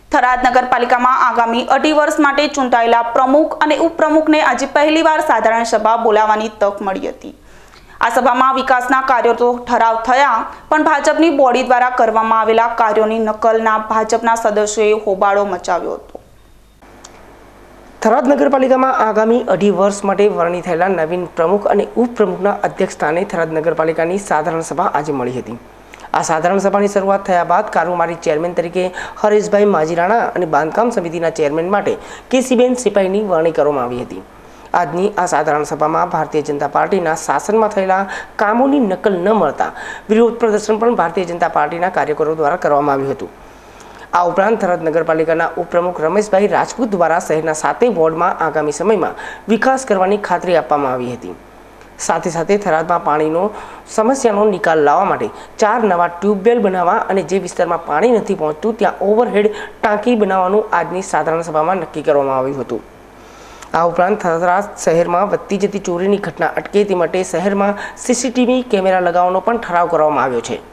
થરાદ નગરપાલિકામાં આગામી 2.5 વર્ષ માટે ચૂંટાયેલા પ્રમુખ અને ઉપપ્રમુખને આજે પહેલીવાર સાધારણ સભા બોલાવવાની તક મળી હતી। આ સભામાં વિકાસના કાર્યો તો ઠરાવ થયા, પણ ભાજપની બોડી દ્વારા કરવામાં આવેલા કાર્યોની નકલના ભાજપના સદસ્યોએ હોબાળો મચાવ્યો હતો। થરાદ નગરપાલિકામાં આગામી 2.5 વર્ષ માટે વરણી થયેલા નવીન પ્રમુખ અને ઉપપ્રમુખના અધ્યક્ષસ્થાને થરાદ નગરપાલિકાની સાધારણ સભા આજે મળી હતી। આ સાધારણ સભાની શરૂઆત થયા બાદ કારોબારી ચેરમેન તરીકે હરેશભાઈ માજીરાણા અને બાંધકામ સમિતિના ચેરમેન માટે કેસીબેન સિપાહીની વરણી કરવામાં આવી હતી। આજની આ સાધારણ સભામાં ભારતીય જનતા પાર્ટીના શાસનમાં થયેલા કામોની નકલ ન મળતા વિરોધ પ્રદર્શન પણ ભારતીય જનતા પાર્ટીના કાર્યકરો દ્વારા કરવામાં આવ્યું હતું। આ ઉપરાંત થરાદ નગરપાલિકાના ઉપપ્રમુખ રમેશભાઈ રાજપૂત દ્વારા શહેરના 7 વોર્ડમાં આગામી સમયમાં વિકાસ કરવાની ખાતરી આપવામાં આવી હતી। સાથે સાથે થરાદમાં પાણીનો સમસ્યાનો નિકાલ લાવવા માટે 4 નવા ટ્યુબવેલ બનાવવા અને જે વિસ્તારમાં પાણી નથી પહોંચતું ત્યાં ઓવરહેડ ટાંકી બનાવવાનું આજની સાધારણ સભામાં નક્કી કરવામાં આવ્યું હતું। આ ઉપરાંત થરાદ શહેરમાં વધતી જતી ચોરીની ઘટના અટકે તે માટે શહેરમાં સીસીટીવી કેમેરા લગાવવાનો પણ ઠરાવ કરવામાં આવ્યો છે।